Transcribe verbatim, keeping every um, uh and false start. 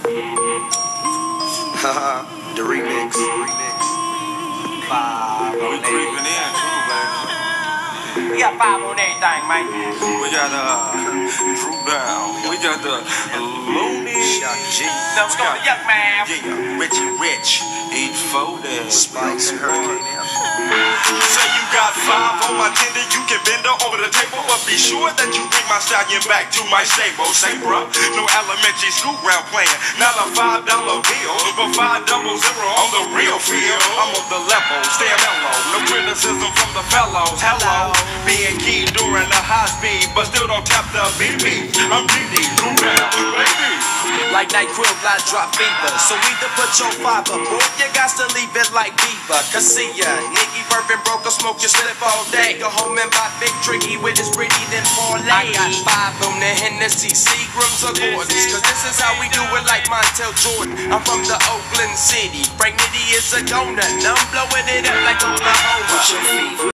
Haha, the remix. Five We on creeping eight. in too, baby. We got five on everything, man. We got uh, Drew Down. We got the Looney. Shock G. Let's go to Yuck Man. Yeah, Richie Rich. Eat folded. Spikes and Hurricane Amp. Say you got five on my tender, you can bend her over the table, but be sure that you bring my stallion back to my stable. Say, bruh, no elementary school ground playing, not a five dollar bill, but five double zero on the real field. I'm on the level, stay mellow, no criticism from the fellows. Hello, being key during the high speed, but still don't tap the B B. I'm D D, Drew Down, baby. Like NyQuil, I drop fever. So either put your five up, or you got to leave it like Beaver. Cause see ya, Nicky Bourbon broke a smoke your slip all day. Go home and buy Big Tricky with his pretty then parlay. I got five on the Hennessy, Seagrams or Gordons. Cause this is how we do it like Montel Jordan. I'm from the Oakland City. Frank Nitty is a donut. I'm blowing it up like Oklahoma.